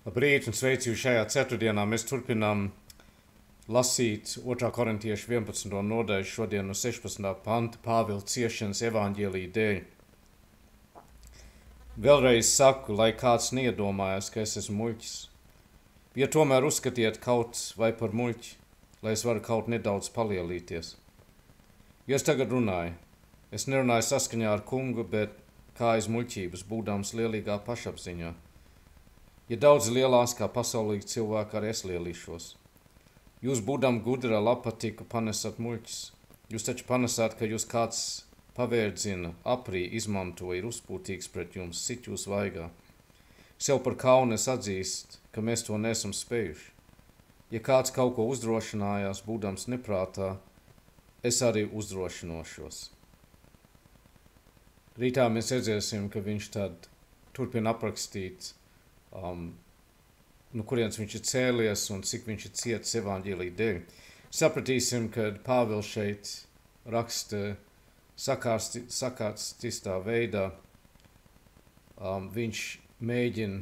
Labrīt un sveici jūs šajā ceturtdienā. Mēs turpinām lasīt 2. korintiešu 11. nodaļu šodien no 16. panta Pāvila ciešanas evaņģēlija dēļ. Vēlreiz saku, lai kāds neiedomājas, ka es esmu muļķis. Ja tomēr uzskatiet kaut vai par muļķi, lai es varu kaut nedaudz palielīties. Ja es tagad runāju, es nerunāju saskaņā ar kungu, bet kā aiz muļķības, būdams lielīgā pašapziņā. Ja daudz lielās kā pasaulīgi cilvēki, arī es lielīšos. Jūs, būdam gudra, labpatika, panesat muļķis. Jūs taču panesat, ka jūs kāds pavērdzina, aprī izmanto, ir uzpūtīgs pret jums, sit jūs vaigā. Sev par kaunu es atzīst, ka mēs to nesam spējuši. Ja kāds kaut ko uzdrošinājās, būdams neprātā, es arī uzdrošinošos. Rītā mēs redzēsim, ka viņš tad turpina aprakstīt, no kurienes viņš ir cēlies un cik viņš ir cietis evaņģēlija dēļ. Sapratīsim, ka Pāvils šeit raksta sakārtistā veidā. Viņš mēģina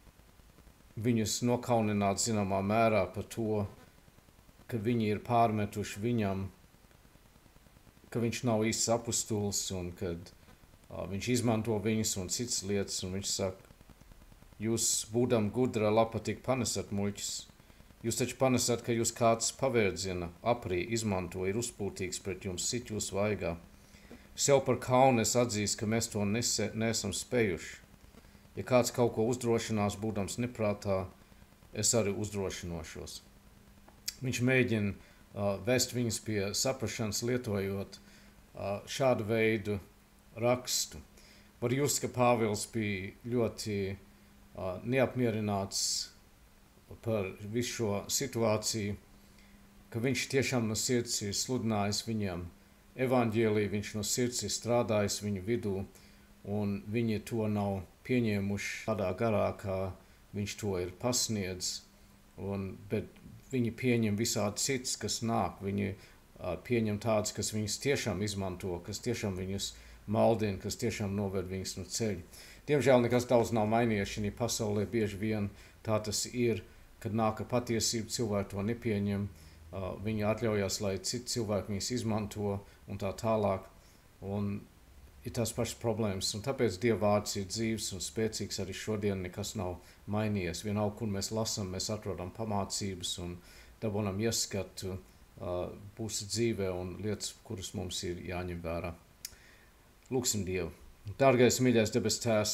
viņus nokaunināt zināmā mērā par to, ka viņi ir pārmetuši viņam, ka viņš nav īsts apustulis un kad viņš izmanto viņus un citas lietas, un viņš saka, jūs, būdam gudra, labpatika, panesat muļķis. Jūs taču panesat, ka jūs kāds pavērdzina, aprī izmanto, ir uzpūtīgs pret jums, sit jūs vaigā. Sev par kaunu es atzīstu, ka mēs to nesam spējuši. Ja kāds kaut ko uzdrošinās, būdams neprātā, es arī uzdrošinošos. Viņš mēģina vest viņus pie saprašanas, lietojot šādu veidu rakstu. Var just, ka Pāvils bija ļoti neapmierināts par visu šo situāciju, ka viņš tiešām no sirds ir sludinājis viņam evaņģēliju, viņš no sirds ir strādājis viņu vidū, un viņi to nav pieņēmuši tādā garā, kā viņš to ir pasniedz, bet viņi pieņem visādi cits, kas nāk, viņi pieņem tāds, kas viņus tiešām izmanto, kas tiešām viņus maldina, kas tiešām noved viņus no ceļa. Diemžēl nekas daudz nav mainījies šī pasaulē, bieži vien tā tas ir, kad nāk patiesība, cilvēki to nepieņem, viņi atļaujās, lai citi cilvēki viņus izmanto un tā tālāk, un ir tās pašas problēmas, un tāpēc Dieva vārds ir dzīves un spēcīgs arī šodien, nekas nav mainījies. Vienalga, kur mēs lasām, mēs atrodam pamācības un dabonam ieskatu būs dzīvē un lietas, kuras mums ir jāņem vērā. Lūksim Dievu. Dārgais, mīļais debes Tēvs,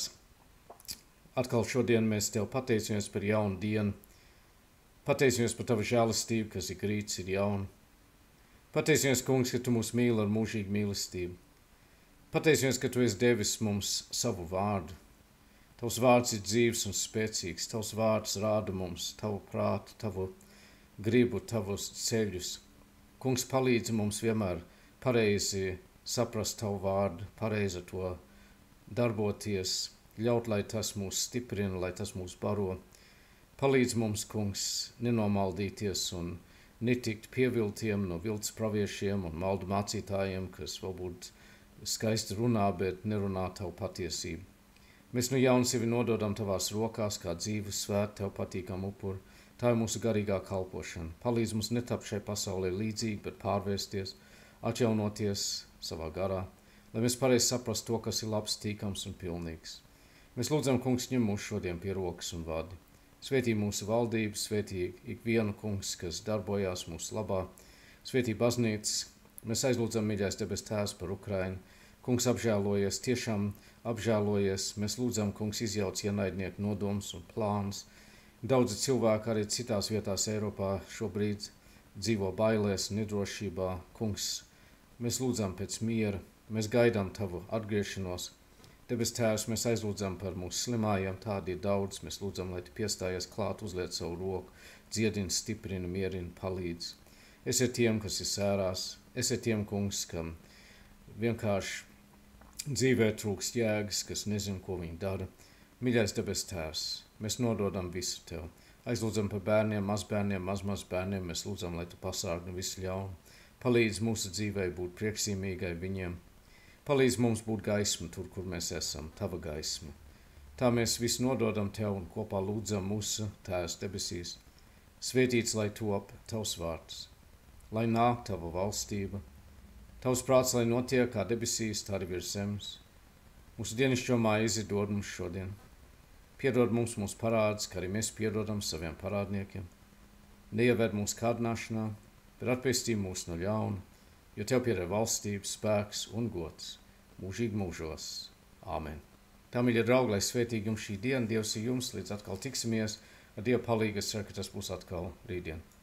atkal šodien mēs Tev pateicamies par jaunu dienu. Pateicamies par Tavu žēlastību, kas ik rīts ir jauna. Pateicamies, Kungs, ka Tu mūs mīli ar mūžīgu mīlestību. Pateicamies, ka Tu esi devis mums savu vārdu. Tavs vārds ir dzīves un spēcīgs. Tavs vārds rāda mums Tavu prātu, Tavu gribu, Tavus ceļus. Kungs, palīdzi mums vienmēr pareizi saprast Tavu vārdu, pareizi to darboties, ļaut, lai tas mūs stiprina, lai tas mūs baro. Palīdz mums, Kungs, nenomaldīties un netikt pieviltiem no viltus praviešiem un maldu mācītājiem, kas varbūt skaisti runā, bet nerunā Tavu patiesību. Mēs no jauna sevi nododam Tavās rokās, kā dzīvu, svētu, Tev patīkam upuru. Tā ir mūsu garīgā kalpošana. Palīdz mums netapt šai pasaulē līdzīgi, bet pārvērsties, atjaunoties savā garā, lai mēs pareizi saprast to, kas ir labs, tīkams un pilnīgs. Mēs lūdzam, Kungs, ņem mūs šodien pie rokas un vadi. Svētī mūsu valdību, svētī ikvienu, Kungs, kas darbojās mūsu labā, svētī baznīcas. Mēs aizlūdzam, mīļais debes Tēvs, par Ukrainu. Kungs, apžēlojies, tiešām apžēlojies. Mēs lūdzam, Kungs, izjauc ienaidnieku nodomus un plānus. Daudzi cilvēki arī citās vietās Eiropā šobrīd dzīvo bailēs, nedrošībā. Kungs, mēs lūdzam pēc miera, mēs gaidām Tavu atgriešanos. Debes Tēvs, mēs aizlūdzam par mūsu slimājiem, tādi ir daudz. Mēs lūdzam, lai Tu piestājies klāt, uzliec savu roku, dziedini, stiprina, mierina, palīdz. Esiet tiem, kas ir sērās, esiet tiem, Kungs, kam vienkārši dzīvē trūkst jēgas, kas nezin, ko viņi dara. Mīļais debes Tēvs, mēs nododam visu Tev. Aizlūdzam par bērniem, mazbērniem, mazbērniem, mēs lūdzam, lai Tu pasargni visu ļaunu. Palīdz mūsu dzīvei būt priekšzīmīgai viņiem. Palīdz mums būt gaisma tur, kur mēs esam, Tava gaisma. Tā mēs visu nododam Tev un kopā lūdzam mūsu Tēvs debesīs. Svētīts, lai top Tavs vārds, lai nāk Tava valstība, Tavs prāts, lai notiek kā debesīs, tā arī virs zemes. Mūsu dienascho maizi dod mums šodien. Piedod mums mūsu parādus, kā arī mēs piedodam saviem parādniekiem. Neieved mūsu kārdināšanā, bet atpestī mūs no ļauna, jo Tev pieder valstība, spēks un gods mūžīgi mūžos. Āmen. Tā, mīļie draugi, lai svētīgi jums šī diena, Dievs ir jums, līdz atkal tiksimies. Ar Dievu palīgu es ceru, ka tas būs atkal rītdien.